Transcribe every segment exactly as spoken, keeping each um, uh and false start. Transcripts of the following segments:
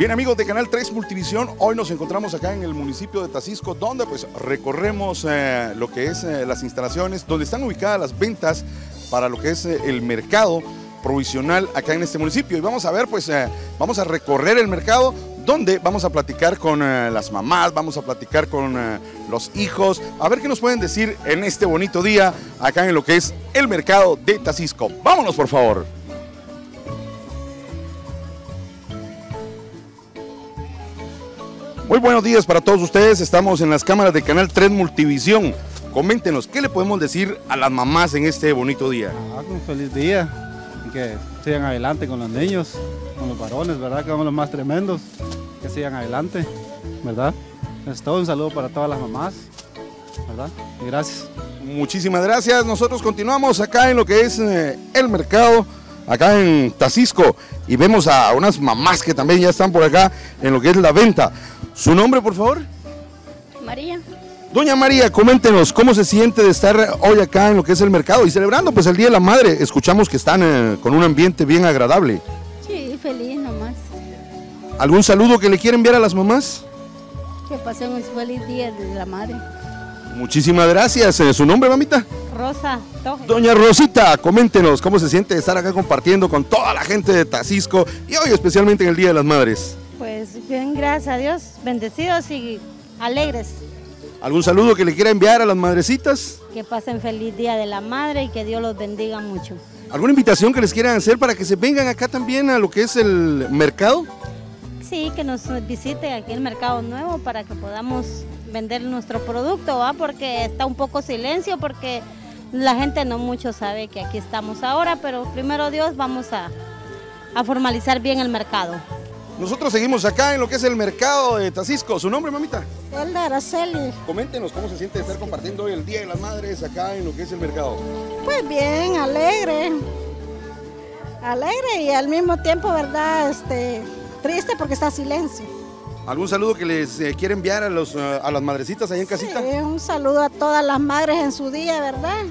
Bien, amigos de Canal tres Multivisión, hoy nos encontramos acá en el municipio de Taxisco, donde pues recorremos eh, lo que es eh, las instalaciones, donde están ubicadas las ventas para lo que es eh, el mercado provisional acá en este municipio. Y vamos a ver, pues eh, vamos a recorrer el mercado, donde vamos a platicar con eh, las mamás, vamos a platicar con eh, los hijos, a ver qué nos pueden decir en este bonito día acá en lo que es el mercado de Taxisco. Vámonos, por favor. Muy buenos días para todos ustedes, estamos en las cámaras de Canal tres Multivisión. Coméntenos, ¿qué le podemos decir a las mamás en este bonito día? Ah, un feliz día, y que sigan adelante con los niños, con los varones, ¿verdad? Que son los más tremendos, que sigan adelante, ¿verdad? Es todo, un saludo para todas las mamás, ¿verdad? Y gracias. Muchísimas gracias, nosotros continuamos acá en lo que es eh, el mercado, acá en Taxisco, y vemos a unas mamás que también ya están por acá en lo que es la venta. ¿Su nombre, por favor? María. Doña María, coméntenos, ¿cómo se siente de estar hoy acá en lo que es el mercado y celebrando pues el Día de la Madre? Escuchamos que están eh, con un ambiente bien agradable. Sí, feliz nomás. ¿Algún saludo que le quiera enviar a las mamás? Que pasen un feliz Día de la Madre. Muchísimas gracias. ¿Su nombre, mamita? Rosa Toje. Doña Rosita, coméntenos, ¿cómo se siente de estar acá compartiendo con toda la gente de Taxisco y hoy especialmente en el Día de las Madres? Pues bien, gracias a Dios, bendecidos y alegres. ¿Algún saludo que le quiera enviar a las madrecitas? Que pasen feliz Día de la Madre y que Dios los bendiga mucho. ¿Alguna invitación que les quieran hacer para que se vengan acá también a lo que es el mercado? Sí, que nos visite aquí el Mercado Nuevo para que podamos vender nuestro producto, ¿va? Porque está un poco silencio, porque la gente no mucho sabe que aquí estamos ahora, pero primero Dios vamos a, a formalizar bien el mercado. Nosotros seguimos acá en lo que es el mercado de Taxisco. ¿Su nombre, mamita? Elda Araceli. Coméntenos cómo se siente de estar compartiendo hoy el Día de las Madres acá en lo que es el mercado. Pues bien, alegre. Alegre y al mismo tiempo, ¿verdad? Este, triste porque está silencio. ¿Algún saludo que les eh, quiera enviar a, los, uh, a las madrecitas ahí en casita? Sí, un saludo a todas las madres en su día, ¿verdad?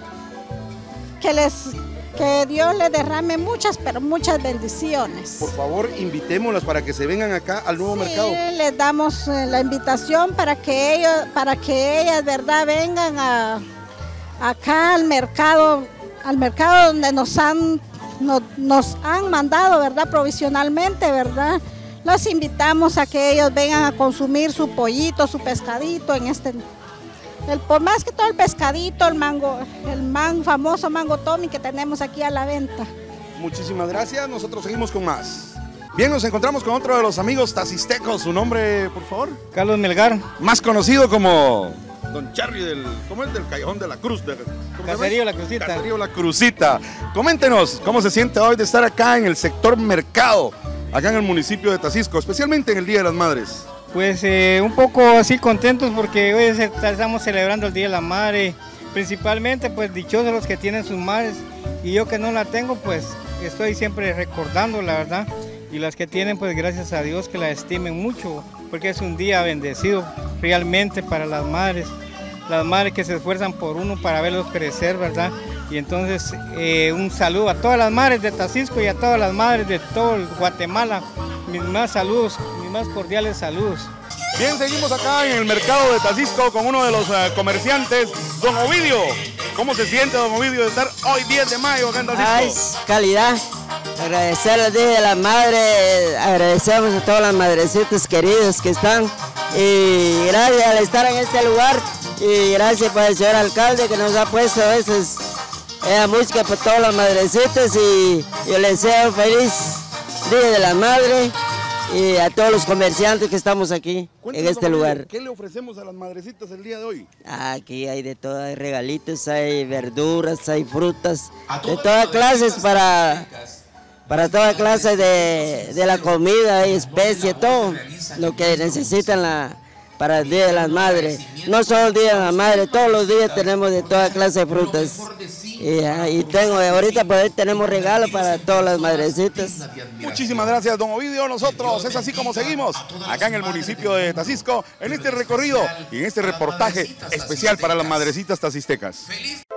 Que les... Que Dios les derrame muchas, pero muchas bendiciones. Por favor, invitémoslas para que se vengan acá al nuevo sí, mercado. Les damos eh, la invitación para que ellos, para que ellas, ¿verdad?, vengan a, acá al mercado, al mercado donde nos han, no, nos han mandado, ¿verdad?, provisionalmente, ¿verdad? Los invitamos a que ellos vengan a consumir su pollito, su pescadito en este... El, por más que todo el pescadito, el mango, el man, famoso mango Tommy que tenemos aquí a la venta. Muchísimas gracias, nosotros seguimos con más. Bien, nos encontramos con otro de los amigos taxistecos. ¿Su nombre, por favor? Carlos Melgar. Más conocido como Don Charry del, ¿cómo es? Del Callejón de la Cruz. De, Caserío La Cruzita. Caserío La Cruzita. Coméntenos, ¿cómo se siente hoy de estar acá en el sector mercado, acá en el municipio de Taxisco, especialmente en el Día de las Madres? Pues eh, un poco así contentos porque hoy estamos celebrando el Día de la Madre, principalmente pues dichosos los que tienen sus madres y yo que no la tengo pues estoy siempre recordando la verdad y las que tienen pues gracias a Dios que la estimen mucho porque es un día bendecido realmente para las madres, las madres que se esfuerzan por uno para verlos crecer, ¿verdad? Y entonces eh, un saludo a todas las madres de Taxisco y a todas las madres de todo el Guatemala, mis más saludos, mis más cordiales saludos. Bien, seguimos acá en el mercado de Taxisco con uno de los uh, comerciantes, don Ovidio. ¿Cómo se siente, don Ovidio, de estar hoy diez de mayo acá en Taxisco? Ay, calidad. Agradecer al Día de la Madre, agradecemos a todas las madrecitas queridas que están y gracias al estar en este lugar y gracias por el señor alcalde que nos ha puesto a veces la música por todas las madrecitas y yo les deseo feliz Día de la Madre y a todos los comerciantes que estamos aquí. Cuéntanos, en este lugar. ¿Qué le ofrecemos a las madrecitas el día de hoy? Aquí hay de todo, hay regalitos, hay verduras, hay frutas, de todas clases para, para toda clase de, de la comida, hay especies, todo lo que necesitan la, para el Día de las Madres. No solo el Día de la Madre, todos los días tenemos de toda clase de frutas. Y, y tengo, ahorita por ahí tenemos regalos para todas las madrecitas. Muchísimas gracias, don Ovidio. Nosotros es así como seguimos acá en el municipio de Taxisco, en este recorrido y en este reportaje especial para las madrecitas taxistecas.